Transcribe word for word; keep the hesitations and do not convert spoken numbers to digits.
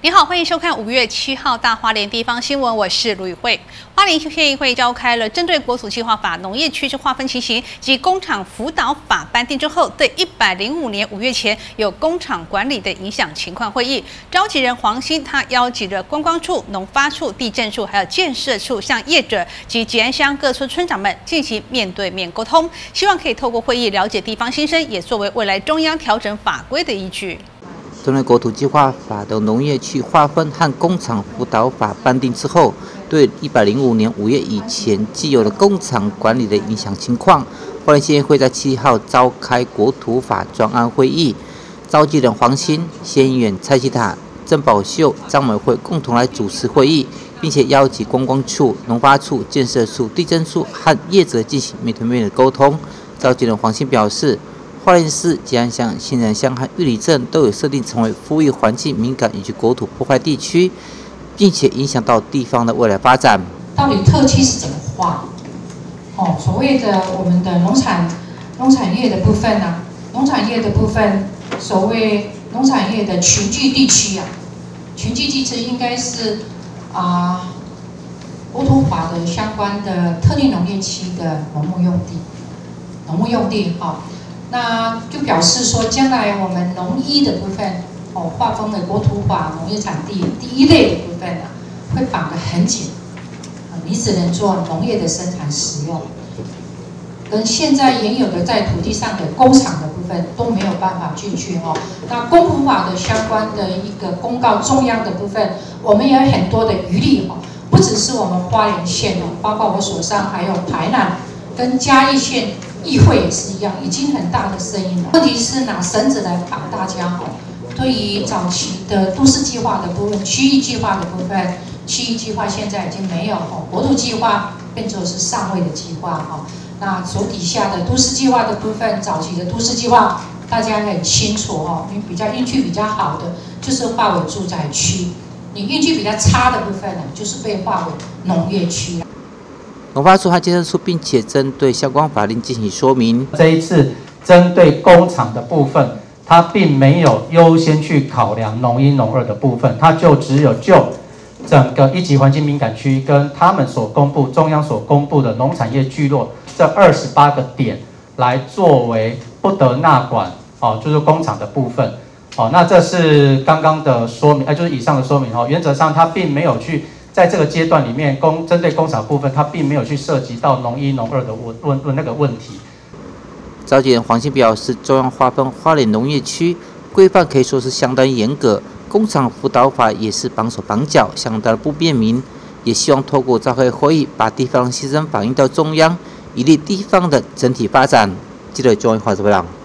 你好，欢迎收看五月七号大花莲地方新闻，我是卢宇慧。花莲县议会召开了针对国土计划法农业区之划分情形及工厂辅导法颁定之后，对一百零五年五月前有工厂管理的影响情况会议，召集人黄兴他邀集了观光处、农发处、地政处还有建设处向业者及吉安乡各村村长们进行面对面沟通，希望可以透过会议了解地方心声，也作为未来中央调整法规的依据。 针对国土计划法的农业区划分和工厂辅导法颁定之后，对一百零五年五月以前既有的工厂管理的影响情况，花莲县议会在七号召开国土法专案会议，召集人黄兴、县议员蔡其塔、郑宝秀、张美惠共同来主持会议，并且邀集观光处、农发处、建设处、地政处和业者进行面对面的沟通。召集人黄兴表示，花莲市吉安乡、新人乡和玉里镇都有设定成为富裕环境敏感以及国土破坏地区，并且影响到地方的未来发展。 到底特区是怎么划？哦，所谓的我们的农产农产业的部分呢、啊，农产业的部分，所谓农产业的群聚地区啊，群聚地区应该是啊，国土法的相关的特定农业区的农牧用地，农牧用地哈。哦那就表示说，将来我们农一的部分，哦，划分的国土法农业产地第一类的部分呢、啊，会绑得很紧，啊，你只能做农业的生产使用，跟现在原有的在土地上的工厂的部分都没有办法进去哦。那公土法的相关的一个公告中央的部分，我们也有很多的余力哦，不只是我们花莲县哦，包括我手上还有台南跟嘉义县。议会也是一样，已经很大的声音了。问题是拿绳子来绑大家哈。对于早期的都市计划的部分、区域计划的部分，区域计划现在已经没有哈，国土计划变成是上位的计划哈。那手底下的都市计划的部分，早期的都市计划大家很清楚哈，你比较运气比较好的就是划为住宅区，你运气比较差的部分呢，就是被划为农业区。 农发处和建设处，并且针对相关法令进行说明。 这一次针对工厂的部分，它并没有优先去考量农一、农二的部分，它就只有就整个一级环境敏感区跟他们所公布、中央所公布的农产业聚落这二十八个点来作为不得纳管哦，就是工厂的部分哦。那这是刚刚的说明，哎，就是以上的说明哦。原则上，它并没有去。在这个阶段里面，工针对工厂部分，它并没有去涉及到农一、农二的问问问那个问题。 召集人黄兴表示，中央划分花莲农业区规范可以说是相当严格，工厂辅导法也是绑手绑脚，相当不便民。也希望透过召开会议，把地方心声反映到中央，以利地方的整体发展。记得中央话怎么样？